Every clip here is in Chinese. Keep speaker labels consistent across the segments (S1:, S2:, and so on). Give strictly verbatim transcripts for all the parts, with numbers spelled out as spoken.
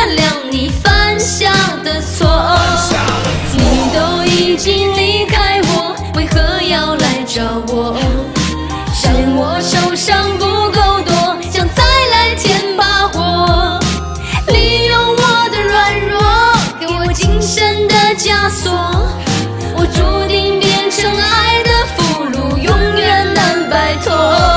S1: 原谅你犯下的错。你都已经离开我，为何要来找我？嫌我受伤不够多，想再来添把火，利用我的软弱，给我精神的枷锁。我注定变成爱的俘虏，永远难摆脱。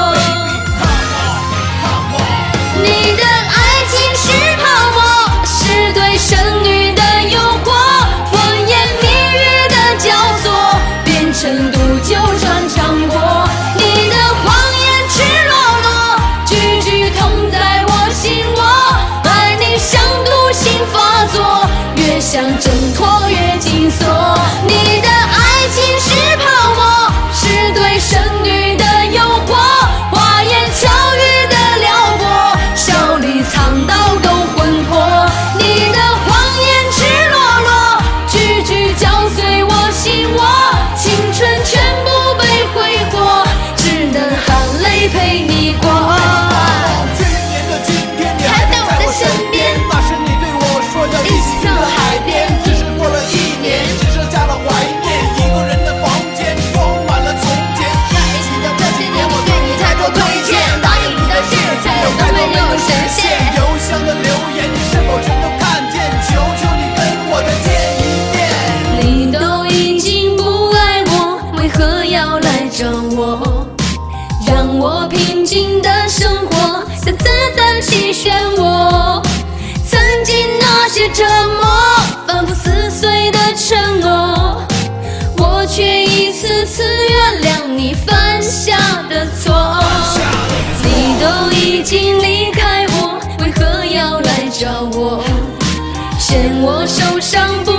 S1: 你的爱情是泡沫，是对剩女的诱惑，谎言蜜语的交错，变成毒酒穿肠过。你的谎言赤裸裸，句句痛在我心窝，爱你像毒性发作，越想挣脱越紧锁。你的爱情是泡沫，是对剩女的诱惑，花言巧语的撩拨，笑里藏刀都魂魄。你的谎言赤裸裸，句句嚼碎我心窝，青春全部被挥霍，只能含泪陪你过。
S2: 去年的今天，你还在我的身边，那时你对我说要一起去海边，只是过了一年，只剩下了怀念。一个人的房间充满了从前，
S1: 在一起的这些年，我对你太多亏欠，答应你的事情都没有实现。
S2: 邮箱的留言你是否全都看见？求求你跟我再见一面。
S1: 你都已经不爱我，为何要来找我？让我平静的生活像子弹气漩涡。曾经那些折磨，反复撕碎的承诺，我却一次次原谅你犯下的错。你都已经离开我，为何要来找我？嫌我受伤不